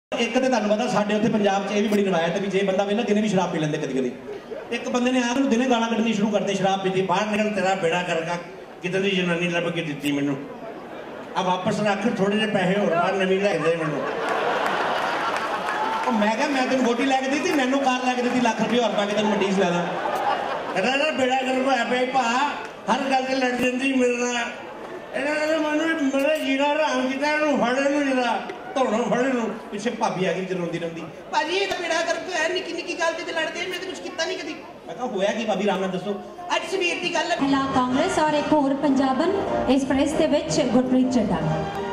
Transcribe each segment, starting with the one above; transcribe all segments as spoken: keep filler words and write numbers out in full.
एक तो तुहानूं पता साडे उत्थे पंजाब च ये भी बड़ी रवायत है भी जे बंदा वेला दिने भी शराब पी लैंदे कदी कदी। एक बंदे ने आके दिने गालां कड्ढनी शुरू करते शराब पीती बाहर निकल तेरा बेड़ा करका कितनी दी जनानी लभ के दित्ती मैनूं अब वापस रख थोड़े जे पैसे होर बाहर नवीं लै दे मैनूं। मैं क्या मैं तेन वोटी लैके दी थी नैनो कार लैके दी लाख रुपये और पाके तेन मंडी च लै दा कहना बेड़ा गर्क होया पे भा हर गल से लड़ जाती मेरे नाल मैं मेरा जीना हराम किया फड़े जरा धोना फड़े पिछे भाभी आ गई रोंदी रोंदी भाजी ये तो बेड़ा गर्क होया निक्की निक्की गल ते लड़दे मैं तो कुछ किया नहीं कदी। मैं कहा होया कि भाभी राम नाल दसो अज सवेर दी गल महिला कांग्रेस और एक होर पंजाबन इस प्रेस दे विच Gurpreet Chadha.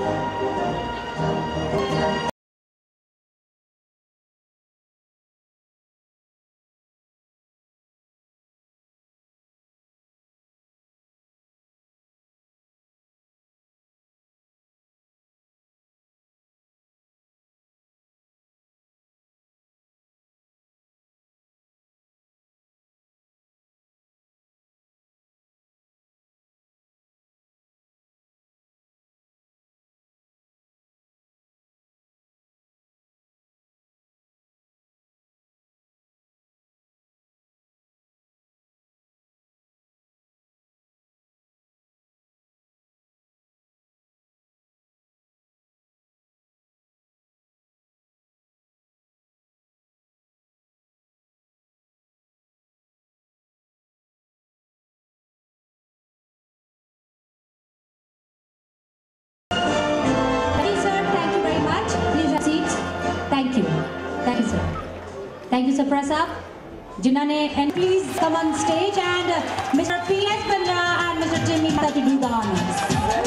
Thank you, Sir Prasad. Jinane, and please come on stage and Mister P S Bandra and Mister Jimmy to do the honors.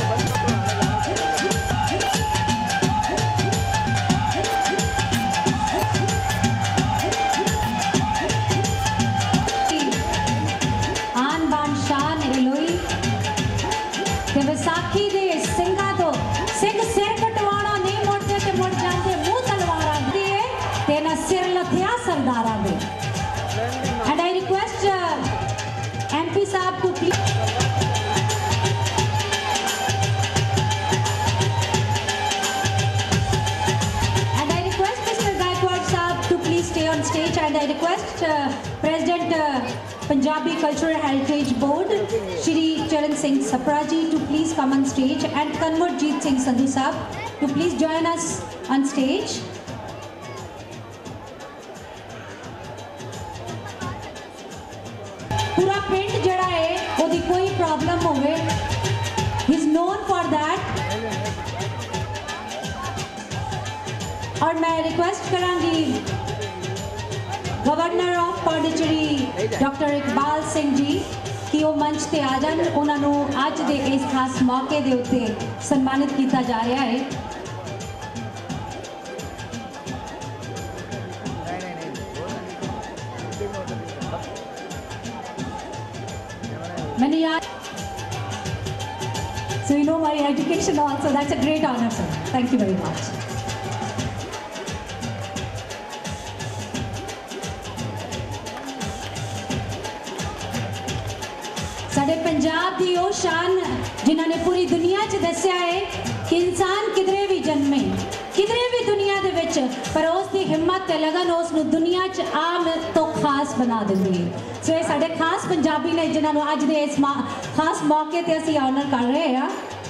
Aan Ban Shan Eloi, the Vaisakhi de Singha to Singh sir katwana nahi morde te mord jante muh talwara diye tena sir lathya sardara de. And I request uh, M P Saab to please. And I request Mister Gaikwad Saab to please stay on stage. And I request uh, President uh, Punjabi Cultural Heritage Board, Shri Charan Singh Sapraji, to please come on stage, and Kanwarjeet Singh Sandhu Saab to please join us on stage. पूरा पिंड जड़ा है ओदी कोई problem होवे he is known for that. और मैं request करांगी governor of Pondicherry doctor Iqbal Singh ji कि वो मंच ते आ जान उन्होंने अज दे इस खास मौके दे उत्ते सन्मानित किया जा रहा है। मैंने याद so you know my education also, that's a great honor sir, thank you very much. साडे पंजाब दी ओ शान जिन्होंने पूरी दुनिया च दस्या है कि इंसान किधरे भी जन्मे किधरे भी दुनिया दे विच पर उसकी हिम्मत ते लगन उसनू दुनिया च आम तो खास बना देंदी है। सो ये साडे खास पंजाबी ने जिन्होंने अज दे इस खास मौके ते असीं ऑनर कर रहे हैं।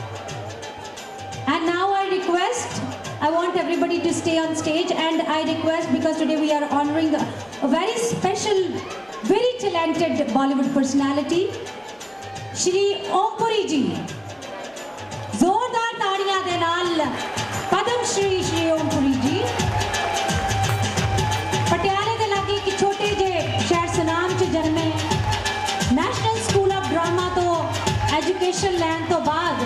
And now I request I want everybody to stay on stage, and I request, because today we are honoring a, a very special, very talented Bollywood personality, Shri Om Puri ji. जोरदार ताड़ियां दे नाल पद्म श्री श्री ओम पुरी जी पटियाले दे लागे एक छोटे जे शहर सुनाम च जन्मे। National school of drama तो education लैन तो बाद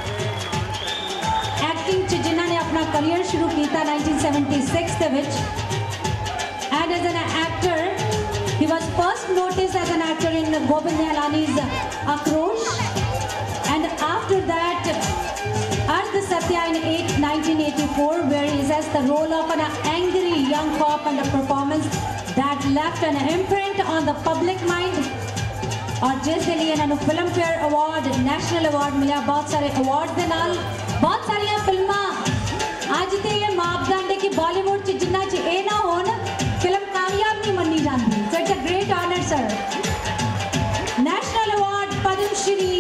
एक्टिंग च जिन्होंने अपना करियर शुरू किया नाइनटीन सेवेंटी सिक्स दे विच। And as an actor he was first noticed as an actor in Govind Nihalani's Aakrosh, and after that Ardh Satya in nineteen eighty-four, where he has the role of an angry young cop and a performance that left an imprint on the public mind. और जिस के लिए इन्होंने Filmfare award, national award मिला, बहुत सारे award के नाल बहुत सारिया फिल्मां आज अज ते ये मापदंड है कि बॉलीवुड च जिन्ना च ए ना होन फिल्म कामयाब नहीं मन्नी जाती। So it's a great honour sir. National award Padma Shri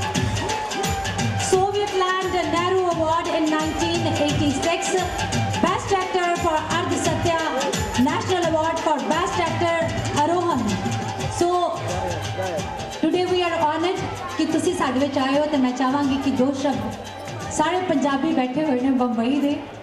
Soviet land Nehru award in nineteen eighty six, best actor for Ardh Satya, national award for best actor Aarohan. So today we are honoured कि तुसी साडे विच आए हो, तो मैं चाहांगी कि दो शब्द सारे पंजाबी बैठे हुए ने बंबई दे